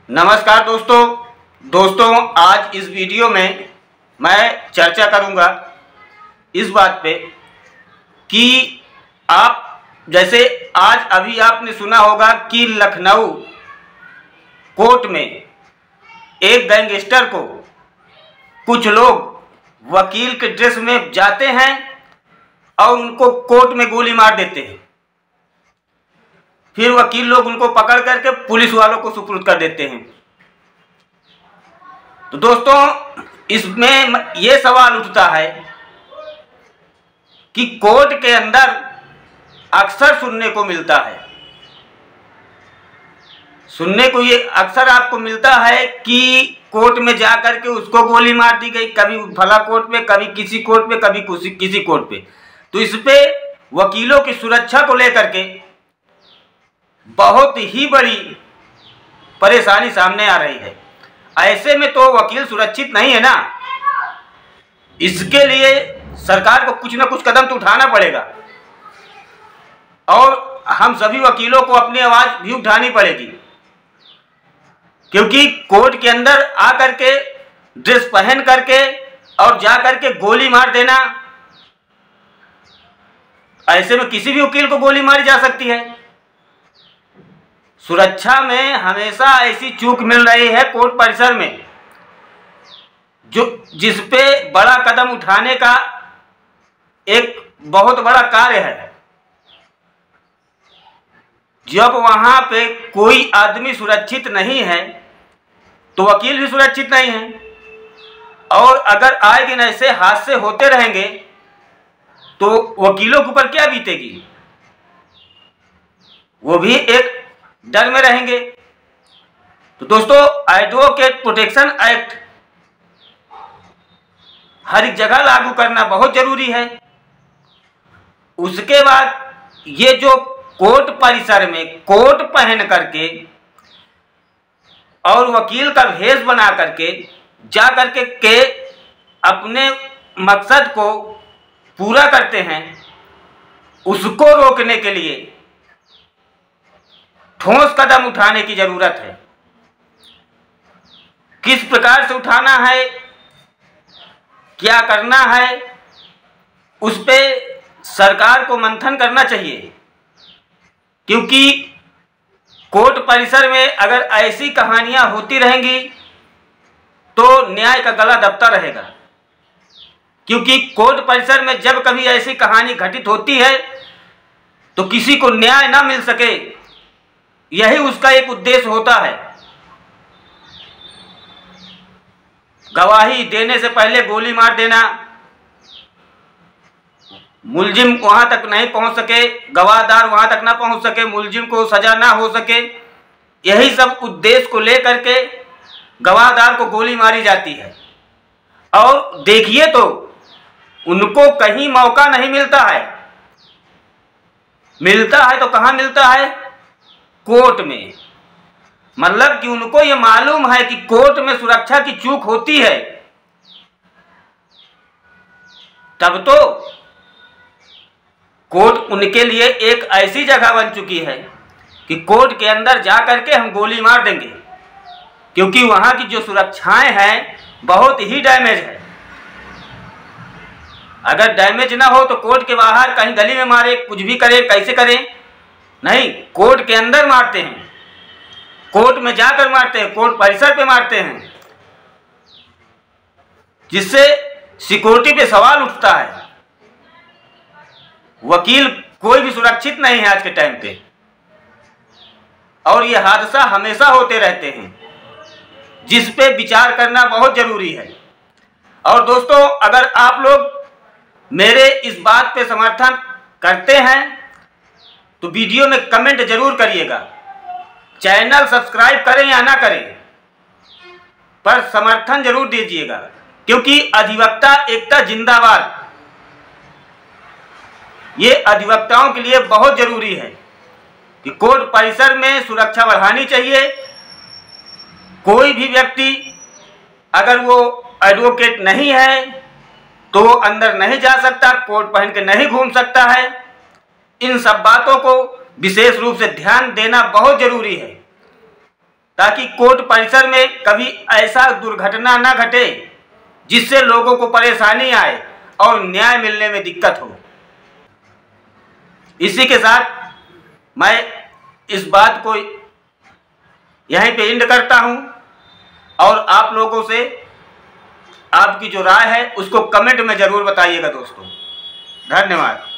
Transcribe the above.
नमस्कार दोस्तों आज इस वीडियो में मैं चर्चा करूंगा इस बात पे कि आप जैसे आज अभी आपने सुना होगा कि लखनऊ कोर्ट में एक गैंगस्टर को कुछ लोग वकील के ड्रेस में जाते हैं और उनको कोर्ट में गोली मार देते हैं। फिर वकील लोग उनको पकड़ करके पुलिस वालों को सुपुर्द कर देते हैं। तो दोस्तों इसमें ये सवाल उठता है कि कोर्ट के अंदर अक्सर सुनने को ये अक्सर आपको मिलता है कि कोर्ट में जाकर के उसको गोली मार दी गई, कभी फला कोर्ट पे, कभी किसी कोर्ट पे, कभी किसी कोर्ट पे। तो इस पे वकीलों की सुरक्षा को लेकर के बहुत ही बड़ी परेशानी सामने आ रही है। ऐसे में तो वकील सुरक्षित नहीं है ना, इसके लिए सरकार को कुछ ना कुछ कदम तो उठाना पड़ेगा और हम सभी वकीलों को अपनी आवाज़ भी उठानी पड़ेगी, क्योंकि कोर्ट के अंदर आकर के ड्रेस पहन करके और जा करके गोली मार देना, ऐसे में किसी भी वकील को गोली मारी जा सकती है। सुरक्षा में हमेशा ऐसी चूक मिल रही है कोर्ट परिसर में, जिस पे बड़ा कदम उठाने का एक बहुत बड़ा कार्य है। जब वहां पे कोई आदमी सुरक्षित नहीं है तो वकील भी सुरक्षित नहीं है, और अगर आए दिन ऐसे हादसे होते रहेंगे तो वकीलों के ऊपर क्या बीतेगी, वो भी एक डर में रहेंगे। तो दोस्तों एडवोकेट प्रोटेक्शन एक्ट हर एक जगह लागू करना बहुत जरूरी है। उसके बाद ये जो कोर्ट परिसर में कोट पहन करके और वकील का भेष बना करके जा करके अपने मकसद को पूरा करते हैं, उसको रोकने के लिए ठोस कदम उठाने की जरूरत है। किस प्रकार से उठाना है, क्या करना है, उस पे सरकार को मंथन करना चाहिए, क्योंकि कोर्ट परिसर में अगर ऐसी कहानियां होती रहेंगी तो न्याय का गला दबता रहेगा। क्योंकि कोर्ट परिसर में जब कभी ऐसी कहानी घटित होती है तो किसी को न्याय ना मिल सके, यही उसका एक उद्देश्य होता है। गवाही देने से पहले गोली मार देना, मुलजिम वहां तक नहीं पहुंच सके, गवाहदार वहां तक ना पहुंच सके, मुलजिम को सजा ना हो सके, यही सब उद्देश्य को लेकर के गवाहदार को गोली मारी जाती है। और देखिए तो उनको कहीं मौका नहीं मिलता है, मिलता है तो कहां मिलता है, कोर्ट में। मतलब कि उनको ये मालूम है कि कोर्ट में सुरक्षा की चूक होती है, तब तो कोर्ट उनके लिए एक ऐसी जगह बन चुकी है कि कोर्ट के अंदर जा करके हम गोली मार देंगे, क्योंकि वहां की जो सुरक्षाएं हैं बहुत ही डैमेज है। अगर डैमेज ना हो तो कोर्ट के बाहर कहीं गली में मारे, कुछ भी करे, कैसे करें, नहीं, कोर्ट के अंदर मारते हैं, कोर्ट में जाकर मारते हैं, कोर्ट परिसर पे मारते हैं, जिससे सिक्योरिटी पे सवाल उठता है। वकील कोई भी सुरक्षित नहीं है आज के टाइम पे, और ये हादसा हमेशा होते रहते हैं, जिस पे विचार करना बहुत जरूरी है। और दोस्तों अगर आप लोग मेरे इस बात पे समर्थन करते हैं तो वीडियो में कमेंट जरूर करिएगा। चैनल सब्सक्राइब करें या ना करें, पर समर्थन जरूर दीजिएगा, क्योंकि अधिवक्ता एकता जिंदाबाद, ये अधिवक्ताओं के लिए बहुत जरूरी है कि कोर्ट परिसर में सुरक्षा बढ़ानी चाहिए। कोई भी व्यक्ति अगर वो एडवोकेट नहीं है तो अंदर नहीं जा सकता, कोट पहन के नहीं घूम सकता है। इन सब बातों को विशेष रूप से ध्यान देना बहुत जरूरी है, ताकि कोर्ट परिसर में कभी ऐसा दुर्घटना न घटे जिससे लोगों को परेशानी आए और न्याय मिलने में दिक्कत हो। इसी के साथ मैं इस बात को यहीं पे एंड करता हूं और आप लोगों से आपकी जो राय है उसको कमेंट में ज़रूर बताइएगा दोस्तों। धन्यवाद।